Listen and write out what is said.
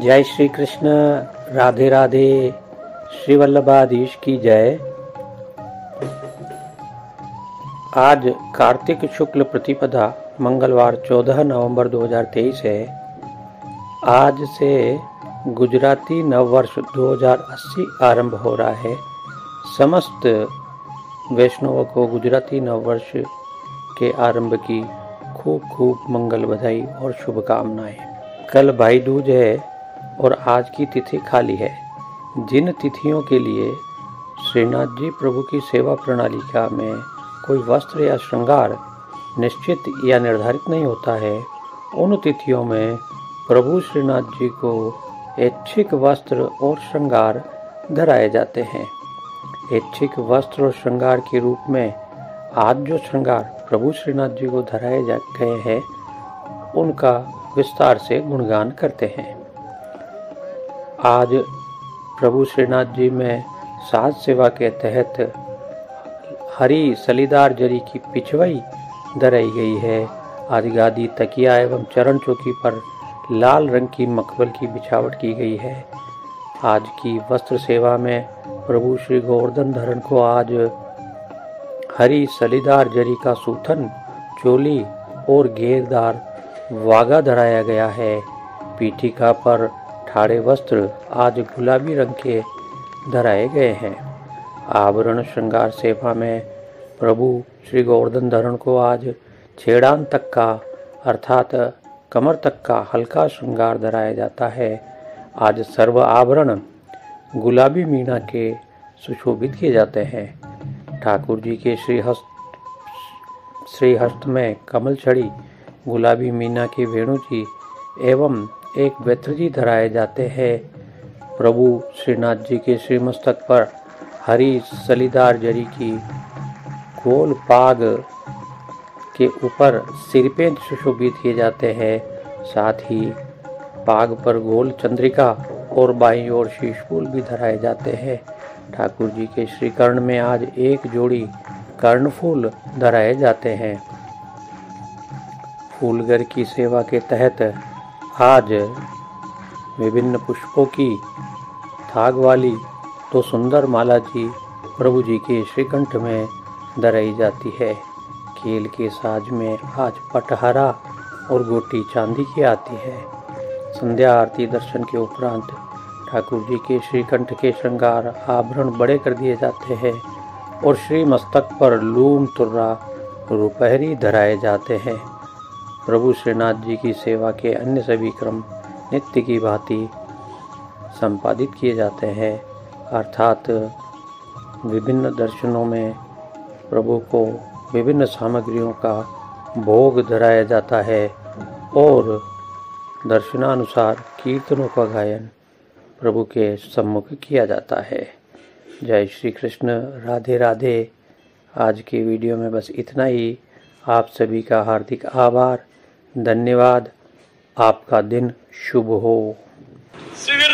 जय श्री कृष्ण। राधे राधे। श्री वल्लभाधीश की जय। आज कार्तिक शुक्ल प्रतिपदा मंगलवार 14 नवंबर 2023 है। आज से गुजराती नववर्ष 2080 आरंभ हो रहा है। समस्त वैष्णवों को गुजराती नववर्ष के आरंभ की खूब खूब मंगल बधाई और शुभकामनाएं। कल भाई दूज है और आज की तिथि खाली है। जिन तिथियों के लिए श्रीनाथ जी प्रभु की सेवा प्रणालिका में कोई वस्त्र या श्रृंगार निश्चित या निर्धारित नहीं होता है, उन तिथियों में प्रभु श्रीनाथ जी को ऐच्छिक वस्त्र और श्रृंगार धराए जाते हैं। ऐच्छिक वस्त्र और श्रृंगार के रूप में आज जो श्रृंगार प्रभु श्रीनाथ जी को धराए गए हैं, उनका विस्तार से गुणगान करते हैं। आज प्रभु श्रीनाथ जी में साज सेवा के तहत हरी सलीदार जरी की पिछवाई धराई गई है। आज गादी, तकिया एवं चरण चौकी पर लाल रंग की मखमल की बिछावट की गई है। आज की वस्त्र सेवा में प्रभु श्री गोवर्धन धरण को आज हरी सलीदार जरी का सूथन, चोली और घेरदार वागा धराया गया है। पीठिका पर ठाड़े वस्त्र आज गुलाबी रंग के धराए गए हैं। आभरण श्रृंगार सेवा में प्रभु श्री गोवर्धन धरण को आज छेड़ान तक का अर्थात कमर तक का हल्का श्रृंगार धराया जाता है। आज सर्व आभरण गुलाबी मीना के सुशोभित किए जाते हैं। ठाकुर जी के श्रीहस्त में कमल छड़ी, गुलाबी मीना के वेणु जी एवं एक बेत्र जी धराए जाते हैं। प्रभु श्रीनाथ जी के श्रीमस्तक पर हरी सलीदार जरी की गोल पाग के ऊपर सिरपेंच सुशोभित किए जाते हैं। साथ ही पाग पर गोल चंद्रिका और बाईं ओर शीशफूल भी धराए जाते हैं। ठाकुर जी के श्री कर्ण में आज एक जोड़ी कर्णफूल धराए जाते हैं। फूलगर की सेवा के तहत आज विभिन्न पुष्पों की थाग वाली तो सुंदर माला जी प्रभु जी के श्रीकंठ में धराई जाती है। खेल के साज में आज पटहरा और गोटी चांदी की आती है। संध्या आरती दर्शन के उपरांत ठाकुर जी के श्रीकंठ के श्रृंगार आभरण बड़े कर दिए जाते हैं और श्री मस्तक पर लूम, तुर्रा, रुपहरी धराए जाते हैं। प्रभु श्रीनाथ जी की सेवा के अन्य सभी क्रम नित्य की भांति संपादित किए जाते हैं। अर्थात विभिन्न दर्शनों में प्रभु को विभिन्न सामग्रियों का भोग धराया जाता है और दर्शनानुसार कीर्तनों का गायन प्रभु के सम्मुख किया जाता है। जय श्री कृष्ण। राधे राधे। आज की वीडियो में बस इतना ही। आप सभी का हार्दिक आभार, धन्यवाद। आपका दिन शुभ हो।